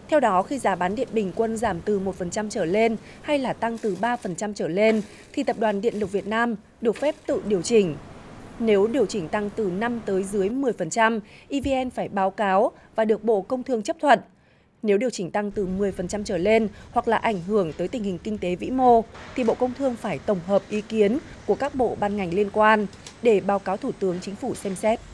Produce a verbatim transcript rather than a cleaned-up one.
Theo đó, khi giá bán điện bình quân giảm từ một phần trăm trở lên hay là tăng từ ba phần trăm trở lên, thì Tập đoàn Điện lực Việt Nam được phép tự điều chỉnh. Nếu điều chỉnh tăng từ năm tới dưới mười phần trăm, e vê en phải báo cáo và được Bộ Công Thương chấp thuận. Nếu điều chỉnh tăng từ mười phần trăm trở lên hoặc là ảnh hưởng tới tình hình kinh tế vĩ mô, thì Bộ Công Thương phải tổng hợp ý kiến của các bộ ban ngành liên quan để báo cáo Thủ tướng Chính phủ xem xét.